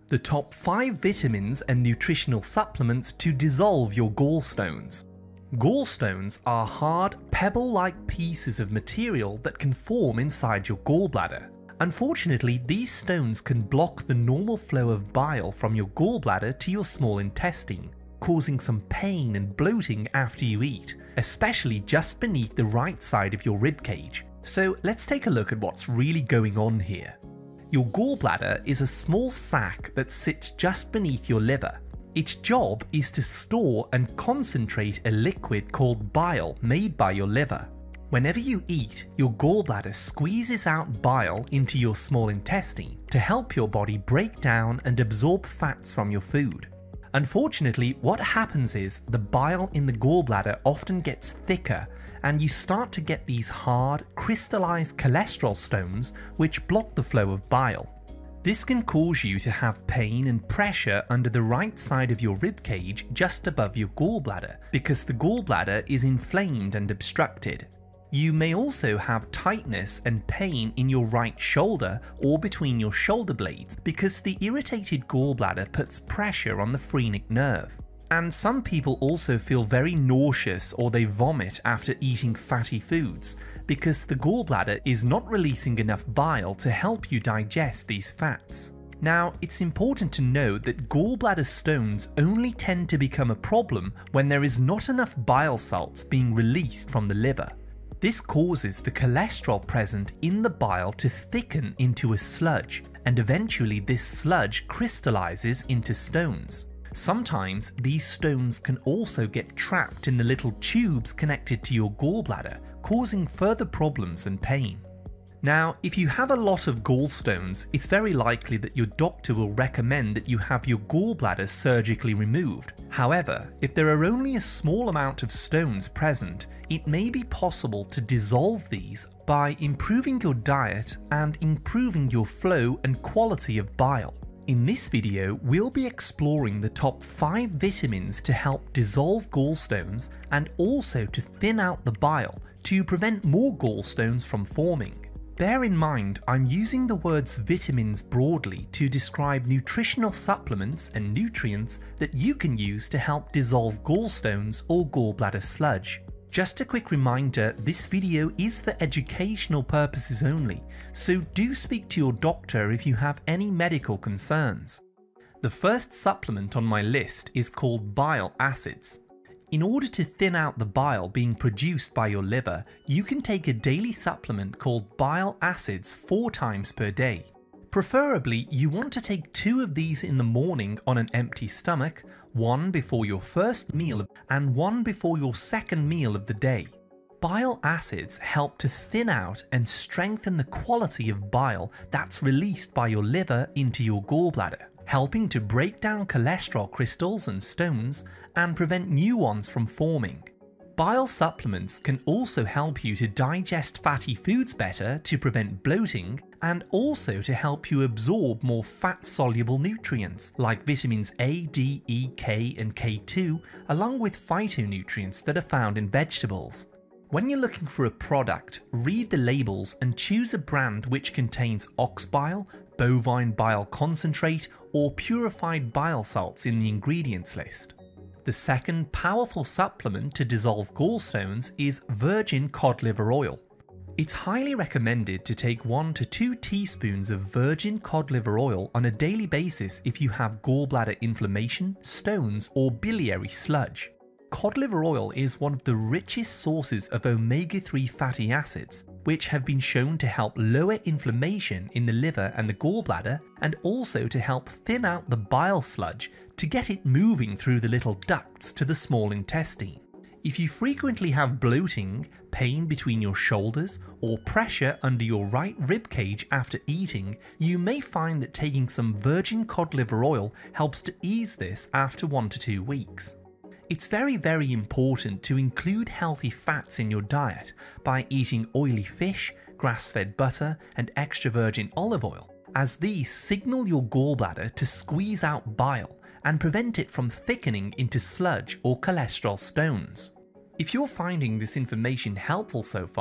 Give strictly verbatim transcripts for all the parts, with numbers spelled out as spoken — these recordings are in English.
the top five vitamins and nutritional supplements to dissolve your gallstones. Gallstones are hard, pebble-like pieces of material that can form inside your gallbladder. Unfortunately, these stones can block the normal flow of bile from your gallbladder to your small intestine, causing some pain and bloating after you eat, especially just beneath the right side of your ribcage. So let's take a look at what's really going on here. Your gallbladder is a small sac that sits just beneath your liver. Its job is to store and concentrate a liquid called bile made by your liver. Whenever you eat, your gallbladder squeezes out bile into your small intestine to help your body break down and absorb fats from your food. Unfortunately, what happens is the bile in the gallbladder often gets thicker, and you start to get these hard, crystallized cholesterol stones which block the flow of bile. This can cause you to have pain and pressure under the right side of your ribcage just above your gallbladder because the gallbladder is inflamed and obstructed. You may also have tightness and pain in your right shoulder or between your shoulder blades because the irritated gallbladder puts pressure on the phrenic nerve. And some people also feel very nauseous or they vomit after eating fatty foods because the gallbladder is not releasing enough bile to help you digest these fats. Now, it's important to note that gallbladder stones only tend to become a problem when there is not enough bile salts being released from the liver. This causes the cholesterol present in the bile to thicken into a sludge, and eventually this sludge crystallizes into stones. Sometimes these stones can also get trapped in the little tubes connected to your gallbladder, causing further problems and pain. Now, if you have a lot of gallstones, it's very likely that your doctor will recommend that you have your gallbladder surgically removed. However, if there are only a small amount of stones present, it may be possible to dissolve these by improving your diet and improving your flow and quality of bile. In this video, we'll be exploring the top five vitamins to help dissolve gallstones and also to thin out the bile to prevent more gallstones from forming. Bear in mind, I'm using the words vitamins broadly to describe nutritional supplements and nutrients that you can use to help dissolve gallstones or gallbladder sludge. Just a quick reminder, this video is for educational purposes only, so do speak to your doctor if you have any medical concerns. The first supplement on my list is called Bile Acids. In order to thin out the bile being produced by your liver, you can take a daily supplement called Bile Acids four times per day. Preferably, you want to take two of these in the morning on an empty stomach, one before your first meal and one before your second meal of the day. Bile acids help to thin out and strengthen the quality of bile that's released by your liver into your gallbladder, helping to break down cholesterol crystals and stones and prevent new ones from forming. Bile supplements can also help you to digest fatty foods better to prevent bloating and also to help you absorb more fat-soluble nutrients like vitamins A, D, E, K and K two along with phytonutrients that are found in vegetables. When you're looking for a product, read the labels and choose a brand which contains ox bile, bovine bile concentrate or purified bile salts in the ingredients list. The second powerful supplement to dissolve gallstones is virgin cod liver oil. It's highly recommended to take one to two teaspoons of virgin cod liver oil on a daily basis if you have gallbladder inflammation, stones, or biliary sludge. Cod liver oil is one of the richest sources of omega three fatty acids, which have been shown to help lower inflammation in the liver and the gallbladder, and also to help thin out the bile sludge to get it moving through the little ducts to the small intestine. If you frequently have bloating, pain between your shoulders, or pressure under your right rib cage after eating, you may find that taking some virgin cod liver oil helps to ease this after one to two weeks. It's very very important to include healthy fats in your diet by eating oily fish, grass-fed butter and extra virgin olive oil, as these signal your gallbladder to squeeze out bile and prevent it from thickening into sludge or cholesterol stones. If you're finding this information helpful so far,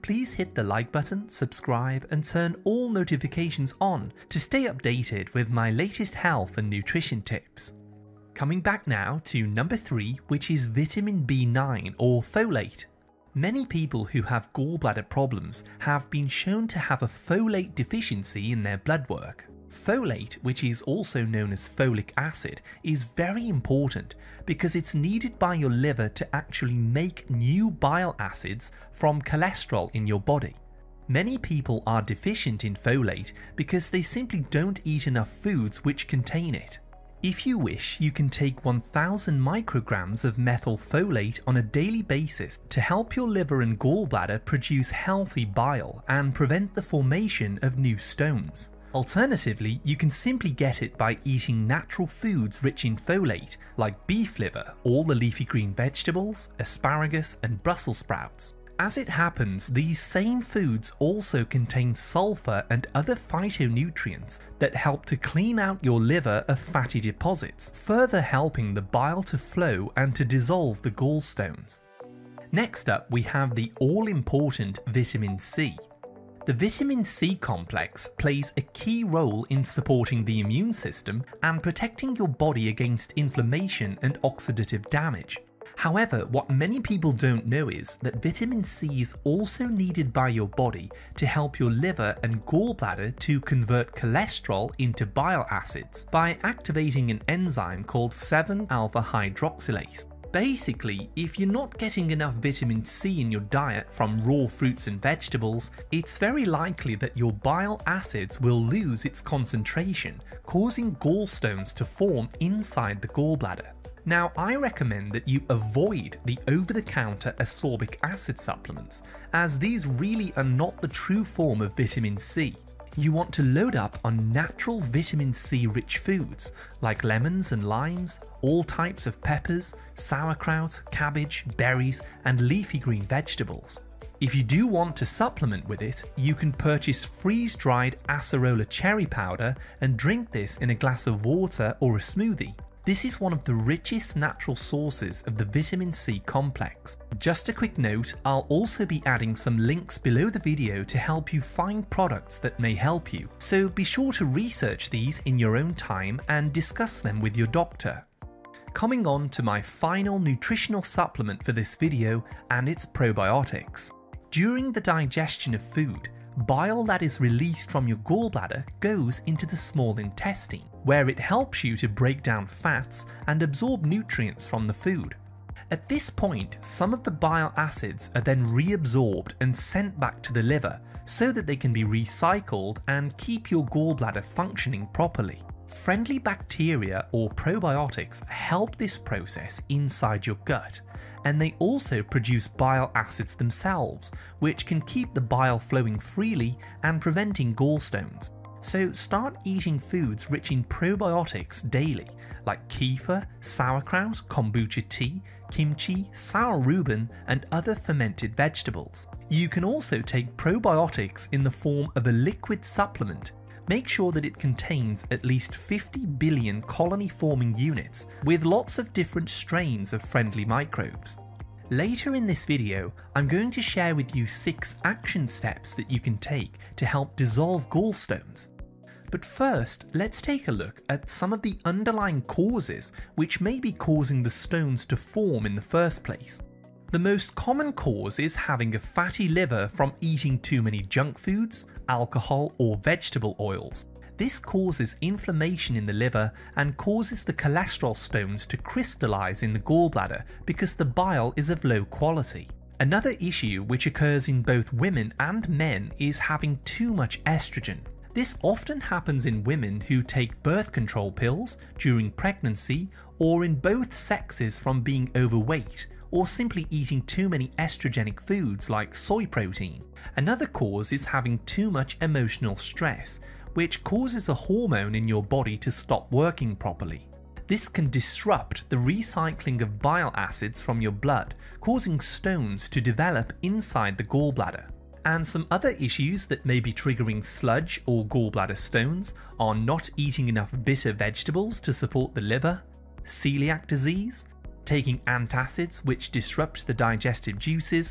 please hit the like button, subscribe, and turn all notifications on to stay updated with my latest health and nutrition tips. Coming back now to number three, which is vitamin B nine or folate. Many people who have gallbladder problems have been shown to have a folate deficiency in their blood work. Folate, which is also known as folic acid, is very important because it's needed by your liver to actually make new bile acids from cholesterol in your body. Many people are deficient in folate because they simply don't eat enough foods which contain it. If you wish, you can take one thousand micrograms of methylfolate on a daily basis to help your liver and gallbladder produce healthy bile and prevent the formation of new stones. Alternatively, you can simply get it by eating natural foods rich in folate, like beef liver, all the leafy green vegetables, asparagus, and Brussels sprouts. As it happens, these same foods also contain sulfur and other phytonutrients that help to clean out your liver of fatty deposits, further helping the bile to flow and to dissolve the gallstones. Next up, we have the all-important vitamin C. The vitamin C complex plays a key role in supporting the immune system and protecting your body against inflammation and oxidative damage. However, what many people don't know is that vitamin C is also needed by your body to help your liver and gallbladder to convert cholesterol into bile acids by activating an enzyme called seven alpha hydroxylase. Basically, if you're not getting enough vitamin C in your diet from raw fruits and vegetables, it's very likely that your bile acids will lose its concentration, causing gallstones to form inside the gallbladder. Now, I recommend that you avoid the over-the-counter ascorbic acid supplements, as these really are not the true form of vitamin C. You want to load up on natural vitamin C rich foods like lemons and limes, all types of peppers, sauerkraut, cabbage, berries, and leafy green vegetables. If you do want to supplement with it, you can purchase freeze-dried acerola cherry powder and drink this in a glass of water or a smoothie. This is one of the richest natural sources of the vitamin C complex. Just a quick note, I'll also be adding some links below the video to help you find products that may help you, so be sure to research these in your own time and discuss them with your doctor. Coming on to my final nutritional supplement for this video, and it's probiotics. During the digestion of food, bile that is released from your gallbladder goes into the small intestine, where it helps you to break down fats and absorb nutrients from the food. At this point, some of the bile acids are then reabsorbed and sent back to the liver so that they can be recycled and keep your gallbladder functioning properly. Friendly bacteria or probiotics help this process inside your gut, and they also produce bile acids themselves, which can keep the bile flowing freely and preventing gallstones. So start eating foods rich in probiotics daily, like kefir, sauerkraut, kombucha tea, kimchi, sour rhubarb, and other fermented vegetables. You can also take probiotics in the form of a liquid supplement. Make sure that it contains at least fifty billion colony-forming units with lots of different strains of friendly microbes. Later in this video, I'm going to share with you six action steps that you can take to help dissolve gallstones. But first, let's take a look at some of the underlying causes which may be causing the stones to form in the first place. The most common cause is having a fatty liver from eating too many junk foods, alcohol, or vegetable oils. This causes inflammation in the liver and causes the cholesterol stones to crystallize in the gallbladder because the bile is of low quality. Another issue which occurs in both women and men is having too much estrogen. This often happens in women who take birth control pills, during pregnancy, or in both sexes from being overweight, or simply eating too many estrogenic foods like soy protein. Another cause is having too much emotional stress, which causes a hormone in your body to stop working properly. This can disrupt the recycling of bile acids from your blood, causing stones to develop inside the gallbladder. And some other issues that may be triggering sludge or gallbladder stones are not eating enough bitter vegetables to support the liver, celiac disease, taking antacids which disrupt the digestive juices,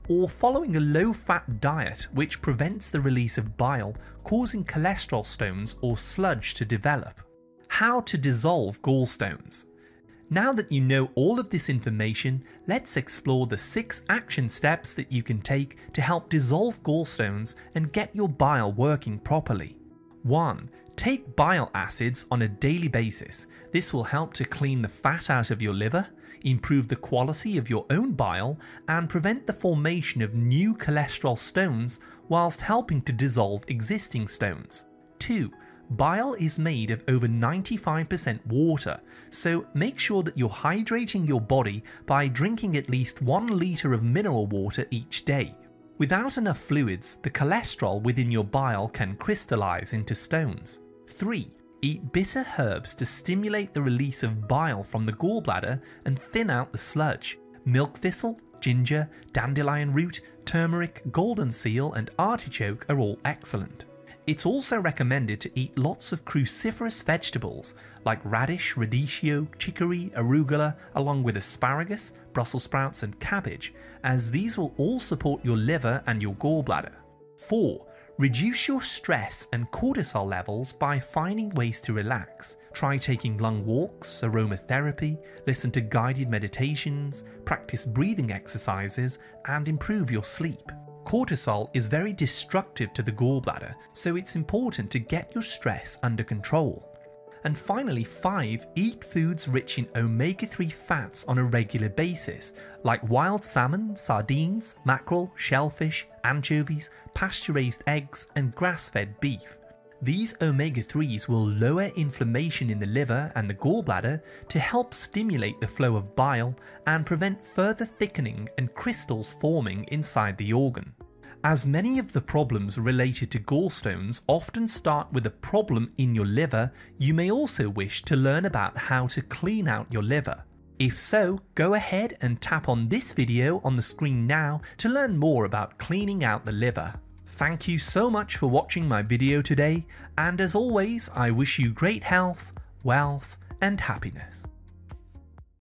or following a low-fat diet which prevents the release of bile, causing cholesterol stones or sludge to develop. How to dissolve gallstones. Now that you know all of this information, let's explore the six action steps that you can take to help dissolve gallstones and get your bile working properly. one. Take bile acids on a daily basis. This will help to clean the fat out of your liver, improve the quality of your own bile, and prevent the formation of new cholesterol stones whilst helping to dissolve existing stones. two. Bile is made of over ninety-five percent water, so make sure that you're hydrating your body by drinking at least one litre of mineral water each day. Without enough fluids, the cholesterol within your bile can crystallise into stones. three. Eat bitter herbs to stimulate the release of bile from the gallbladder and thin out the sludge. Milk thistle, ginger, dandelion root, turmeric, golden seal and artichoke are all excellent. It's also recommended to eat lots of cruciferous vegetables like radish, radicchio, chicory, arugula, along with asparagus, Brussels sprouts and cabbage, as these will all support your liver and your gallbladder. four. Reduce your stress and cortisol levels by finding ways to relax. Try taking long walks, aromatherapy, listen to guided meditations, practice breathing exercises, and improve your sleep. Cortisol is very destructive to the gallbladder, so it's important to get your stress under control. And finally, five. Eat foods rich in omega three fats on a regular basis, like wild salmon, sardines, mackerel, shellfish, anchovies, pasture-raised eggs, and grass-fed beef. These omega threes will lower inflammation in the liver and the gallbladder to help stimulate the flow of bile and prevent further thickening and crystals forming inside the organ. As many of the problems related to gallstones often start with a problem in your liver, you may also wish to learn about how to clean out your liver. If so, go ahead and tap on this video on the screen now to learn more about cleaning out the liver. Thank you so much for watching my video today, and as always, I wish you great health, wealth, and happiness.